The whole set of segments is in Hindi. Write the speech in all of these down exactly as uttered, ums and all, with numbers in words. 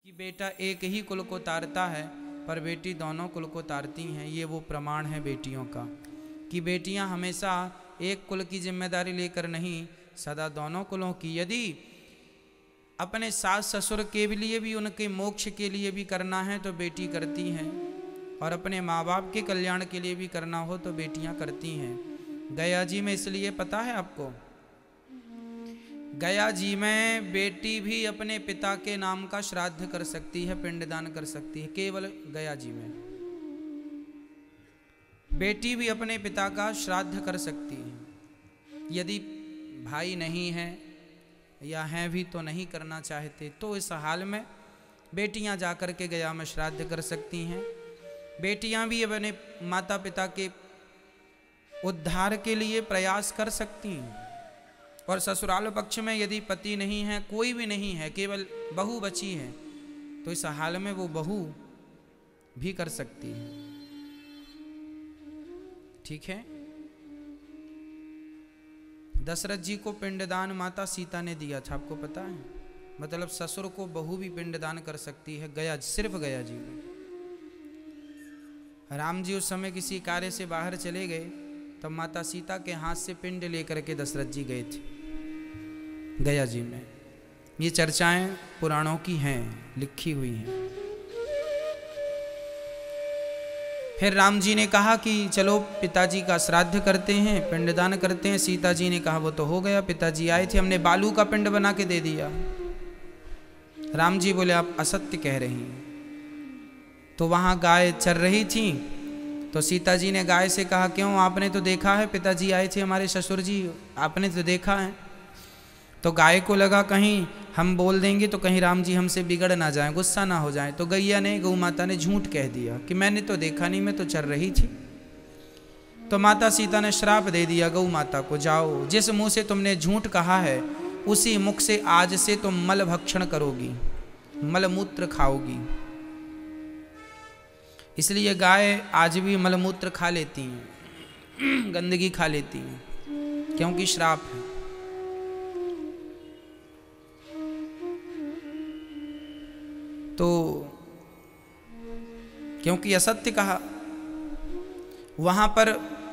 कि बेटा एक ही कुल को तारता है पर बेटी दोनों कुल को तारती हैं। ये वो प्रमाण है बेटियों का कि बेटियां हमेशा एक कुल की जिम्मेदारी लेकर नहीं, सदा दोनों कुलों की। यदि अपने सास ससुर के लिए भी, उनके मोक्ष के लिए भी करना है तो बेटी करती हैं, और अपने माँ बाप के कल्याण के लिए भी करना हो तो बेटियां करती हैं। गया जी में इसलिए पता है आपको, गया जी में बेटी भी अपने पिता के नाम का श्राद्ध कर सकती है, पिंडदान कर सकती है। केवल गया जी में बेटी भी अपने पिता का श्राद्ध कर सकती है। यदि भाई नहीं है या हैं भी तो नहीं करना चाहते, तो इस हाल में बेटियां जाकर के गया में श्राद्ध कर सकती हैं। बेटियां भी अपने माता पिता के उद्धार के लिए प्रयास कर सकती हैं। और ससुराल पक्ष में यदि पति नहीं है, कोई भी नहीं है, केवल बहू बची है, तो इस हाल में वो बहू भी कर सकती है। ठीक है। दशरथ जी को पिंडदान माता सीता ने दिया था, आपको पता है। मतलब ससुर को बहू भी पिंडदान कर सकती है, गया सिर्फ गया जी में। राम जी उस समय किसी कार्य से बाहर चले गए, तब माता सीता के हाथ से पिंड लेकर के दशरथ जी गए थे गया जी में। ये चर्चाएं पुराणों की हैं, लिखी हुई हैं। फिर राम जी ने कहा कि चलो पिताजी का श्राद्ध करते हैं, पिंडदान करते हैं। सीता जी ने कहा वो तो हो गया, पिताजी आए थे, हमने बालू का पिंड बना के दे दिया। राम जी बोले आप असत्य कह रही हैं। तो वहां गाय चर रही थी, तो सीता जी ने गाय से कहा क्यों, आपने तो देखा है पिताजी आए थे हमारे ससुर जी, आपने तो देखा है। तो गाय को लगा कहीं हम बोल देंगे तो कहीं राम जी हमसे बिगड़ ना जाएं, गुस्सा ना हो जाएं। तो गैया ने, गौ माता ने झूठ कह दिया कि मैंने तो देखा नहीं, मैं तो चर रही थी। तो माता सीता ने श्राप दे दिया गौ माता को, जाओ जिस मुंह से तुमने झूठ कहा है उसी मुख से आज से तुम मल भक्षण करोगी, मलमूत्र खाओगी। इसलिए गाय आज भी मलमूत्र खा लेती हैं, गंदगी खा लेती हैं, क्योंकि श्राप है। तो क्योंकि असत्य कहा। वहां पर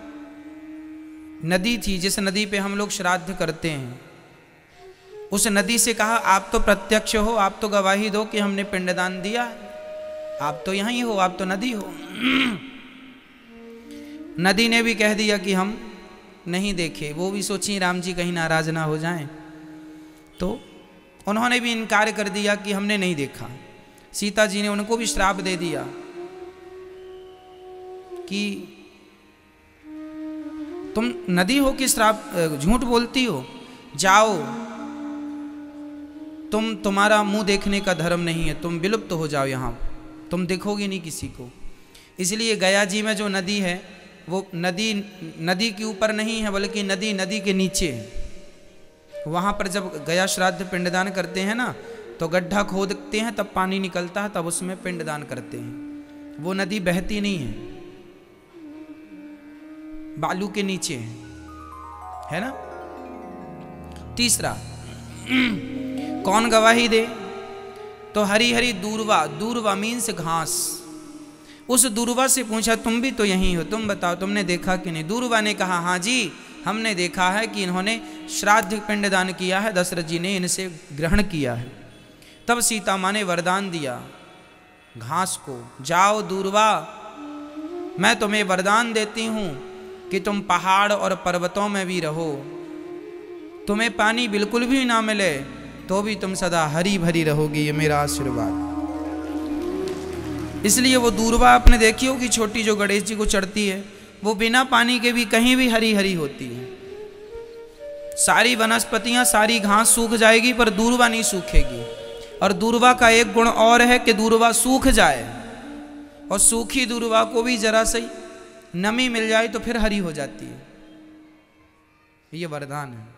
नदी थी, जिस नदी पे हम लोग श्राद्ध करते हैं, उस नदी से कहा आप तो प्रत्यक्ष हो, आप तो गवाही दो कि हमने पिंडदान दिया, आप तो यहीं हो, आप तो नदी हो। नदी ने भी कह दिया कि हम नहीं देखे। वो भी सोची राम जी कहीं नाराज ना हो जाएं, तो उन्होंने भी इनकार कर दिया कि हमने नहीं देखा। सीता जी ने उनको भी श्राप दे दिया कि तुम नदी हो कि श्राप झूठ बोलती हो, जाओ, तुम तुम्हारा मुंह देखने का धर्म नहीं है, तुम विलुप्त हो जाओ, यहां तुम देखोगे नहीं किसी को। इसलिए गया जी में जो नदी है वो नदी नदी के ऊपर नहीं है, बल्कि नदी नदी के नीचे है। वहां पर जब गया श्राद्ध पिंडदान करते हैं ना, तो गड्ढा खोदते हैं, तब पानी निकलता है, तब उसमें पिंडदान करते हैं। वो नदी बहती नहीं है, बालू के नीचे है, है ना। तीसरा कौन गवाही दे, तो हरी हरी दूर्वा, दूर्वा मीन्स घास। उस दूर्वा से पूछा तुम भी तो यहीं हो, तुम बताओ तुमने देखा कि नहीं। दूर्वा ने कहा हाँ जी हमने देखा है कि इन्होंने श्राद्ध पिंडदान किया है, दशरथ जी ने इनसे ग्रहण किया है। तब सीता माँ ने वरदान दिया घास को, जाओ दूर्वा, मैं तुम्हें वरदान देती हूं कि तुम पहाड़ और पर्वतों में भी रहो, तुम्हें पानी बिल्कुल भी ना मिले तो भी तुम सदा हरी भरी रहोगी, ये मेरा आशीर्वाद। इसलिए वो दूर्वा आपने देखी होगी छोटी, जो गणेश जी को चढ़ती है, वो बिना पानी के भी कहीं भी हरी हरी होती है। सारी वनस्पतियां, सारी घास सूख जाएगी पर दूर्वा नहीं सूखेगी। और दूर्वा का एक गुण और है कि दूर्वा सूख जाए, और सूखी दूर्वा को भी जरा सी नमी मिल जाए तो फिर हरी हो जाती है। ये वरदान है।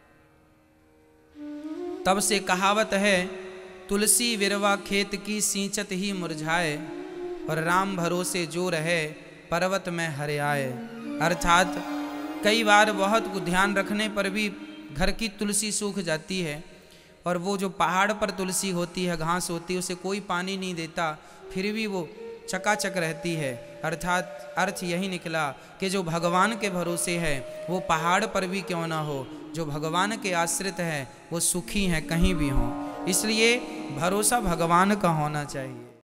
तब से कहावत है, तुलसी विरवा खेत की सींचत ही मुरझाए, और राम भरोसे जो रहे पर्वत में हरियाए। अर्थात कई बार बहुत ध्यान रखने पर भी घर की तुलसी सूख जाती है, और वो जो पहाड़ पर तुलसी होती है, घास होती है, उसे कोई पानी नहीं देता, फिर भी वो चकाचक रहती है। अर्थात अर्थ यही निकला कि जो भगवान के भरोसे है वो पहाड़ पर भी क्यों ना हो, जो भगवान के आश्रित है वो सुखी हैं कहीं भी हों। इसलिए भरोसा भगवान का होना चाहिए।